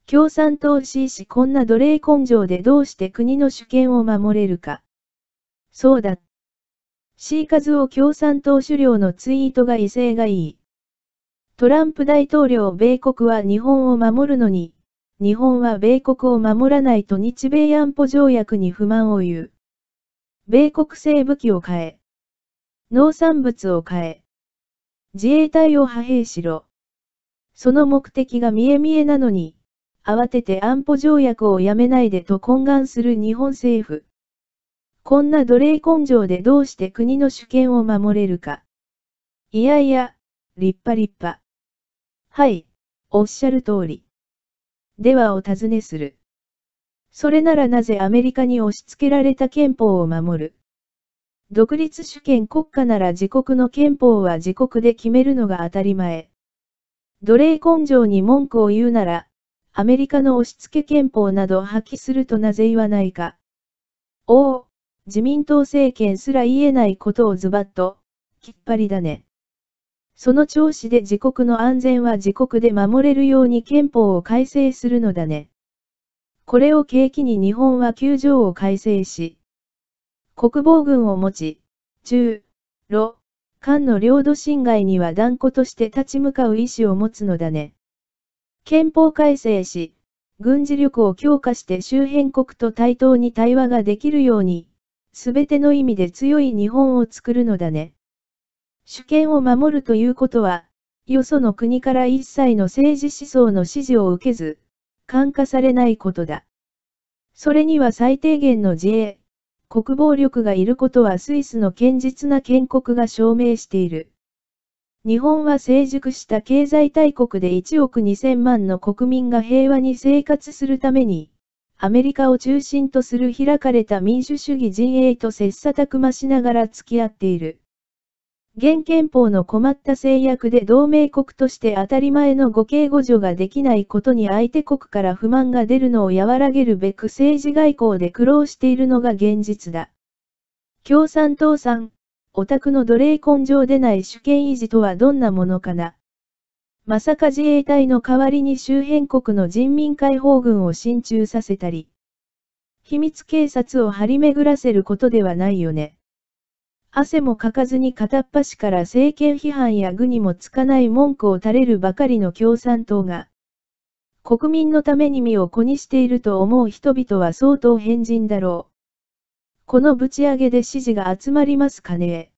共産党こんな奴隷根性でどうして国の主権を守れるか。そうだ。和夫共産党首領のツイートが威勢がいい。トランプ大統領米国は日本を守るのに、日本は米国を守らないと日米安保条約に不満を言う。米国製武器を買え。農産物を買え。自衛隊を派兵しろ。その目的が見え見えなのに、慌てて安保条約をやめないでと懇願する日本政府。こんな奴隷根性でどうして国の主権を守れるか。いやいや、立派立派。はい、おっしゃる通り。ではお尋ねする。それならなぜアメリカに押し付けられた憲法を守る。独立主権国家なら自国の憲法は自国で決めるのが当たり前。奴隷根性に文句を言うなら、アメリカの押し付け憲法など破棄するとなぜ言わないか。おお、自民党政権すら言えないことをズバッと、きっぱりだね。その調子で自国の安全は自国で守れるように憲法を改正するのだね。これを契機に日本は9条を改正し、国防軍を持ち、中、ロ、韓の領土侵害には断固として立ち向かう意思を持つのだね。憲法改正し、軍事力を強化して周辺国と対等に対話ができるように、すべての意味で強い日本を作るのだね。主権を守るということは、よその国から一切の政治思想の支持を受けず、感化されないことだ。それには最低限の自衛、国防力がいることはスイスの堅実な建国が証明している。日本は成熟した経済大国で1億2000万の国民が平和に生活するために、アメリカを中心とする開かれた民主主義陣営と切磋琢磨しながら付き合っている。現憲法の困った制約で同盟国として当たり前の互恵互助ができないことに相手国から不満が出るのを和らげるべく政治外交で苦労しているのが現実だ。共産党さん、お宅の奴隷根性でない主権維持とはどんなものかな。まさか自衛隊の代わりに周辺国の人民解放軍を進駐させたり、秘密警察を張り巡らせることではないよね。汗もかかずに片っ端から政権批判や愚にもつかない文句を垂れるばかりの共産党が、国民のために身を粉にしていると思う人々は相当変人だろう。このぶち上げで支持が集まりますかね。